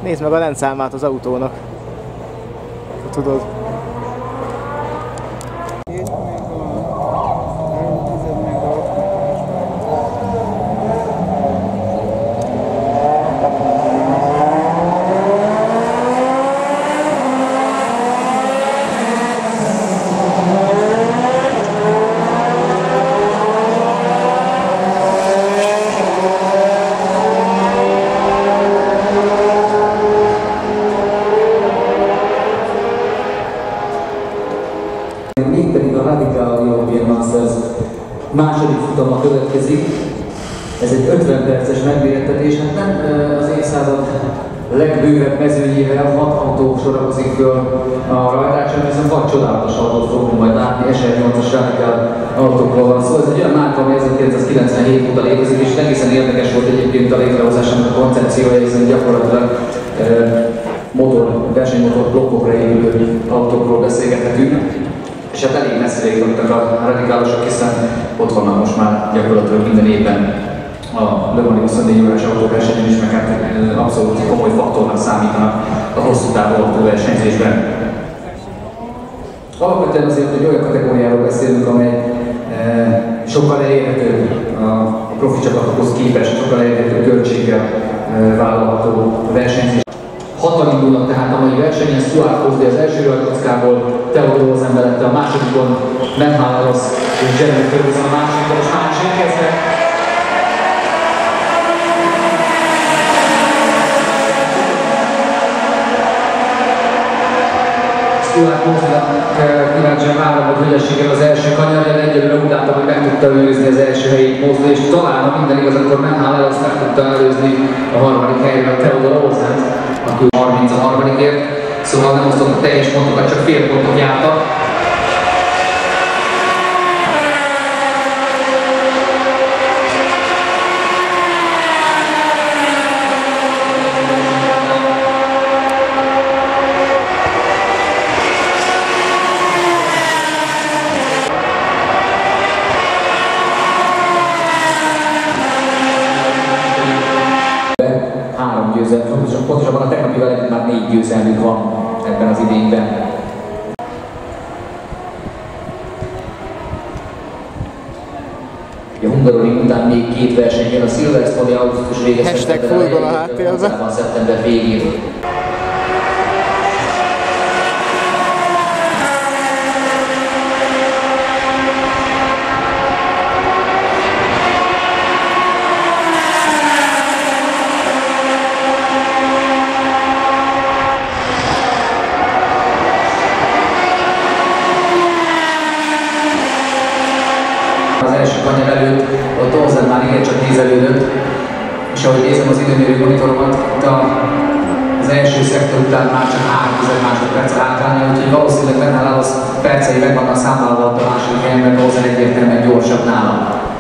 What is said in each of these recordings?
Nézd meg a rendszámát az autónak. Tudod. Mégpedig a Radical European Masters második futama következik. Ez egy 50 perces megmérettetés, hát nem az évszázad legbővebb mezőnyével 6 autó sorakozik föl a rajtáson, hiszen 6 csodálatos autót fogunk majd látni, SR8-as Radical autókról van szó. Ez egy olyan márka, ami 1997 óta létezik, és egészen érdekes volt egyébként a létrehozásának a koncepciója, hiszen gyakorlatilag versenymotor blokkokra épülő autókról beszélgethetünk. És hát elég messzire jutottak a radikálosok, hiszen ott vannak most már gyakorlatilag minden évben a Le Mans 24 órás autóversenyen is, meg hát abszolút komoly faktornak számítanak a hosszú távú autóversenyzésben. Alapvetően azért egy olyan kategóriáról beszélünk, amely sokkal elérhető a profi csapatokhoz képest, sokkal elérhető költséggel vállalható versenyzés. Hatan indulnak tehát a mai versenyen, Stuart Horsday az első rajtkockából, Theodor Rosen mellette a másodikon, Menhalaros és Jeremy Ferguson a másodikon, és már is érkeznek. Stuart Horsdaynak kíváncsian várom, hogy hogyan sikerül az első kanyarja, de egyelőre úgy látom, hogy meg tudta őrizni az első helyét Mosley, és talán, ha minden igaz, akkor Menhalaros meg tudta előzni a harmadik helyre a Theodor Rosent, aki 33-ért, szóval nem osztott a teljes pontokat, csak fél pontot jártak. Pontosabban a tegnapival együtt már 4 győzelmünk van ebben az idényben. A Hungaroring után még 2 verseny jön, a Silverstone-i augusztus vége szeptember végén. Az első kanyar előtt ott Rosen már igencsak nézelődött, és ahogy nézem az időmérő monitoromat, itt az első szektor után már csak 3 másodperc hátrányol, úgyhogy valószínűleg Menhalaros percei meg vannak számolva a második helyen, mert Rosen egyértelműen gyorsabb nálam.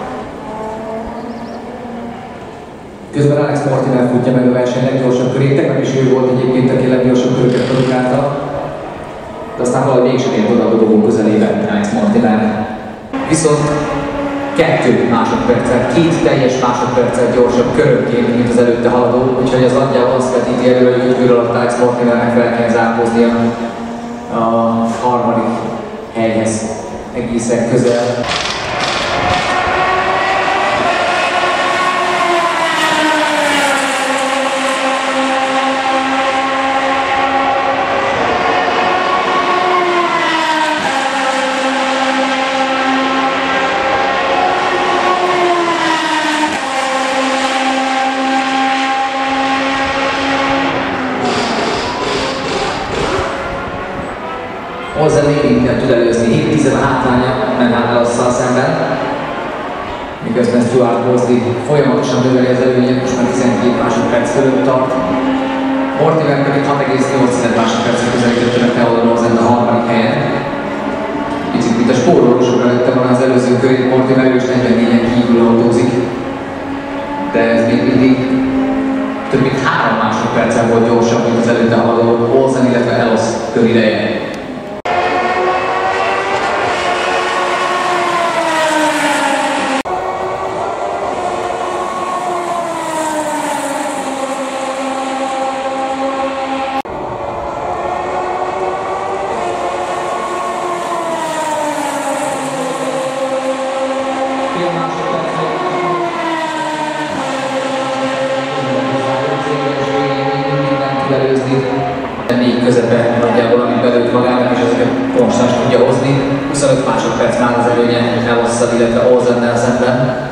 Közben Alex Mortimer futja meg a verseny leggyorsabb körét, tegnap is ő volt egyébként, aki a leggyorsabb köröket produkálta, de aztán valahogy mégsem ért oda a dobogó közelében Alex Mortimer. Viszont 2 másodperccel, 2 teljes másodperccel gyorsabb körönként, mint az előtte haladó, úgyhogy az nagyjából azt vetíti elő, hogy 5 bőr alatt Alex Mortimernek fel kell zárkóznia a harmadik helyhez egészen közel. Rosen még inkább tud előzni, 7-10 a hátránya Menhalarosszal szemben, miközben Stuart Horsday folyamatosan növeli az előnyét, most már 12 másodperc fölött tart. Mortimer pedig 6,8 másodpercre közelítette meg Theodor Rosent a harmadik helyen. Picit mint a spórolósokra lette volna az előző körét, Mortimer is 44-en kívül autózik, de ez még mindig több mint 3 másodperccel volt gyorsabb, mint az előtte haladó Rosen, illetve Elos körideje. Még közepe nagyjából, amit belőtt magának, és ezeket pontosan tudja hozni. 25 másodperc már az előnye Elosszal, illetve Olsennel szemben.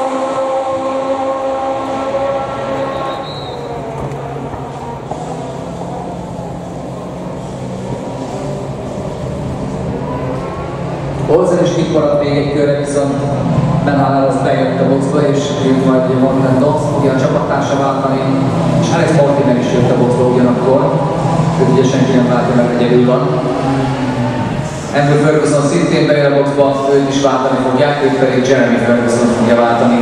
Olsen is itt maradt még egy körre, viszont Menhal az bejött a boxba, és jött majd ugye Morten Doss fogja a csapattársa váltani, és Alex Mortimer is jött a boxba ugyanakkor. Őt ugye senki nem váltja meg, egyedül van. Andrew Ferguson szintén bejön a boxba, őt is váltani fogják, őt pedig Jeremy Ferguson fogja váltani.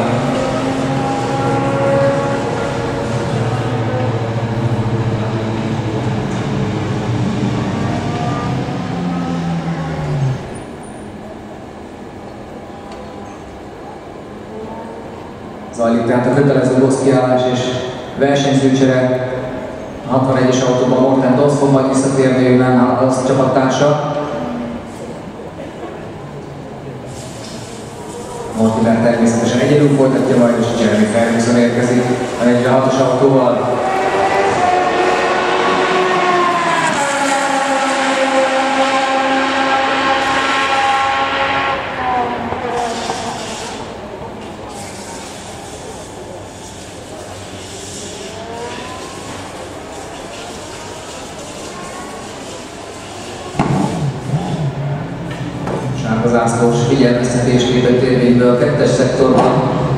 Zajlik tehát a kötelező boxkiállás és versenyzőcsere. A 61-es autóban Morten Doss fog majd visszatérni, ő Menhal az csapattársa. Mortimer természetesen egyedül folytatja majd, és Jeremy Ferguson érkezik a 46-os autóval. A zászlós figyelmeztetés képet érvénybe a 2-es szektorban.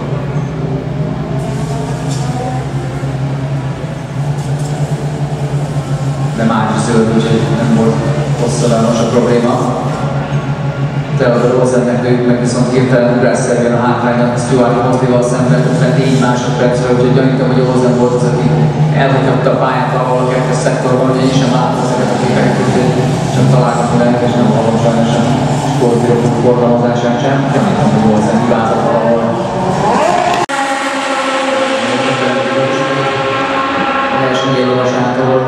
De már is zöld, úgyhogy nem volt hosszadalmas a probléma. Theodor Olsennek meg viszont hirtelen ugrásszerűen a hátránya Stuart Mosley-val szemben 54 másodpercről, úgyhogy gyanítom, hogy Olsen volt az, aki elhagyhatta a pályát valahol a 2-es szektorban, hogy én sem látom ezeket a képeket, úgyhogy csak találkozom el, és nem hallom sajnos a sportbírók forgalmazását sem. Gyanítom, hogy Olsen hibázott valahol. A első nyilvánosától.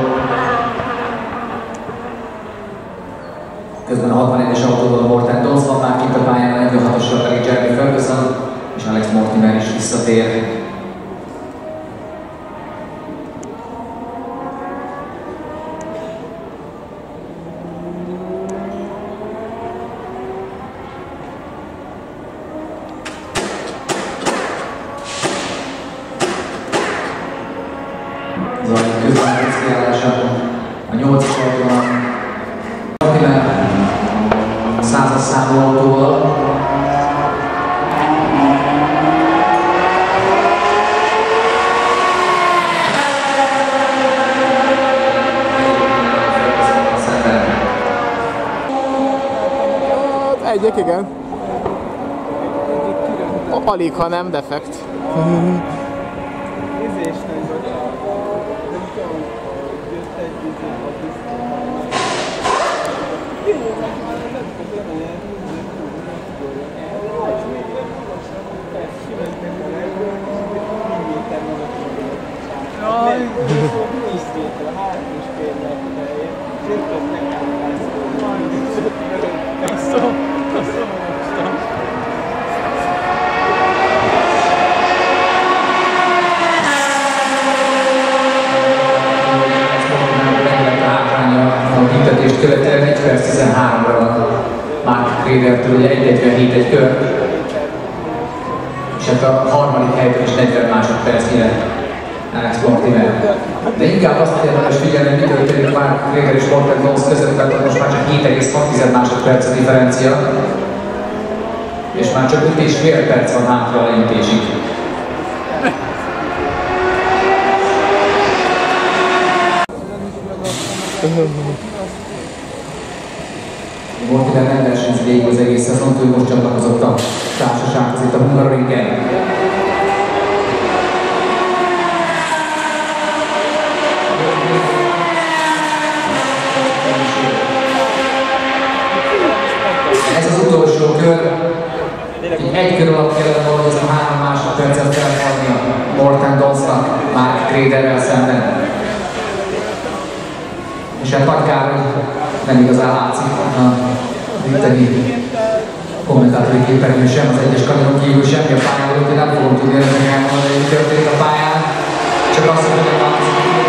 Közben a 61-es autóval Morten Doss van már kint a pályán, a 46-osra pedig Jeremy Ferguson, és Alex Mortimer is visszatér. Zajlik közben a kiállása a 8-as autóval. Mortimer 100-as számú autóval. Egyik, igen. Alig, ha nem defekt. Követően 1 perc 13-ra van Mark Creedertől, ugye 1:47 egy kör, és hát a harmadik helytől is 40 másodpercnyire Alex Mortimer. De inkább azt érdemes figyelni, hogy mi történik Mark Creeder és Morten Doss között, mert most már csak 7,6 másodperc a differencia, és már csak 5,5 perc van hátra a leütésig. Mortimer nem versenyzik végig az egész szezont, ő most csatlakozott a társasághoz itt a Hungaroringen. Ez az utolsó kör, egy kör alatt kellene volna az a 3 másodpercet felfognia Morten Dossnak, Mark Creederrel szemben. És hát nagy kár, hogy nem igazán látszik a itteni kommentátori képernyőn sem, az egyes kameron kívül semmi a pályán, úgyhogy nem fogom tudni önöknek elmondani, hogy történik a pályán. Csak azt mondom, hogy a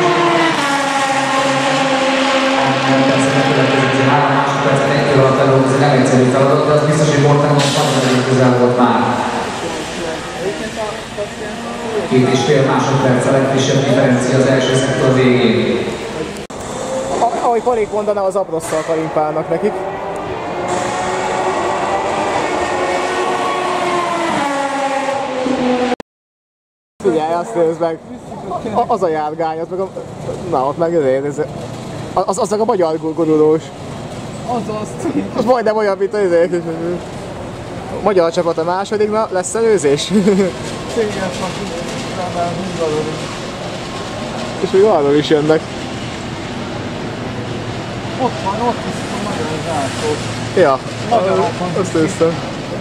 következő 3 másodpercet 1 alatt eloldozni nem egyszerű feladat, de az biztos, hogy Mortenban nagyon közel volt már. 2,5 másodperc a legfrissebb differencia az első szektor végén. Ahogy Palék mondaná, az abrosszal kalimpálnak nekik. Figyelj, azt nézd meg, az a járgány, az meg a... Na, ott meg az meg a magyar gurulós. Az majdnem olyan, mint az a magyar csapat a második, na lesz előzés? És még arról is jönnek. Ott viszont a magyar zászló. Ja, azt néztem.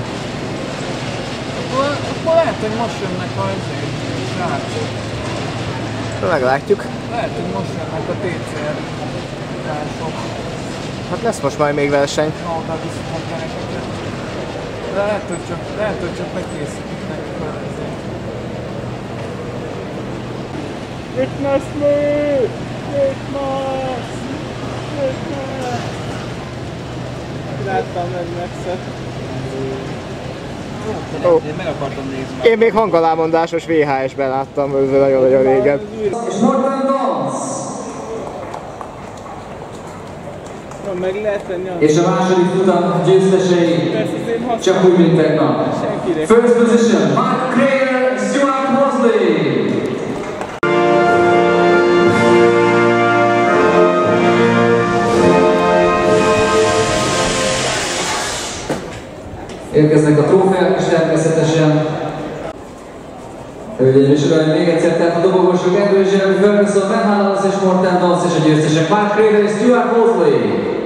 Akkor lehet, hogy most jönnek a srácok. Meglátjuk. Lehet, hogy most jönnek a TCR társok. Hát lesz most majd még verseny. Na, oda viszont a kerekeket. De lehet, hogy csak megkészítik nekik a ezért. Fitness move! Fitness! Fitness! Láttam meg Maxet. Én meg akartam nézni. Én még hangalámondásos VHS-ben láttam őző nagyon-nagyon régen. És Morten Dans! Meg lehet tenni a... És a második futam győztesei csak úgy, mint tegnap. First position, Mark Crayer, Stuart Mosley! Érkeznek a trófeák is természetesen. Hölgyeim és uraim, még egyszer tehát a dobogósok Andrew és Jeremy Ferguson, Ben Hallowes és Morten Dans és a győztesek Mark Crayer és Stuart Mosley.